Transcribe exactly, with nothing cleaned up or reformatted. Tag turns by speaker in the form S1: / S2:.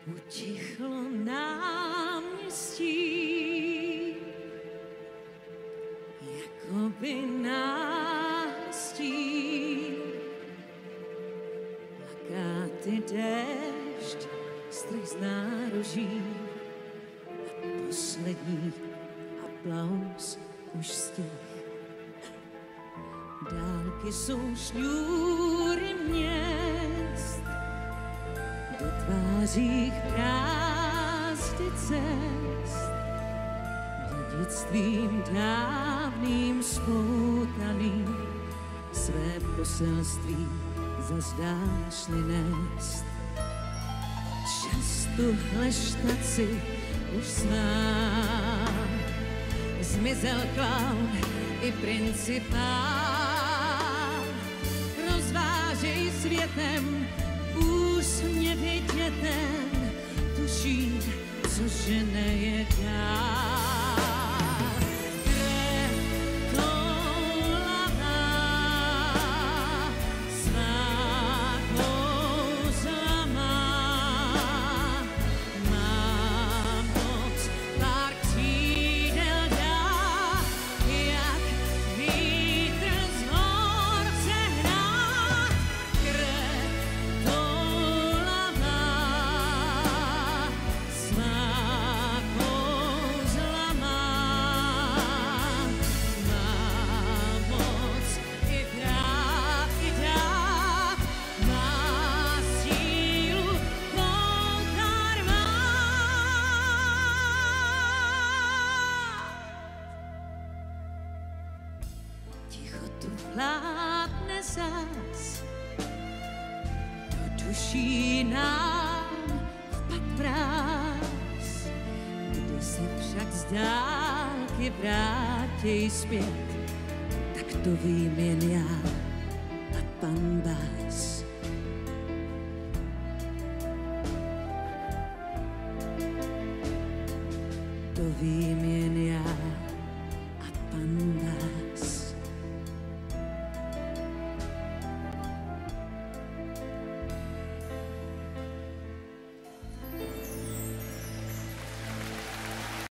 S1: utichlo náměstí, jakoby nástí. Plakáty, déšť, strach z nároží a poslední aplaus už stih. Dálky jsou šňůry měst, do tvářích brázdy cest, dědictvím dávným spoutaným, své poselství zas dáš-li nést. Čas tuhle štaci už zná, zmizel klaun i principál. Rozvážej světem úsměvy dětem, tuší, co žene je dál. Krev toulavá, svá kouzla má, má moc pár křídel dá, jak vítr z hor se hnát. Krev toulavá, svá kouzla má, má moc i vrát i dát, má sílu pouta rvát. Tichotu vládne zas, do duší nám vpad mráz, kdy se však z dálky vrátěj zpět, tak to vím jen já a pan Bás. To vím jen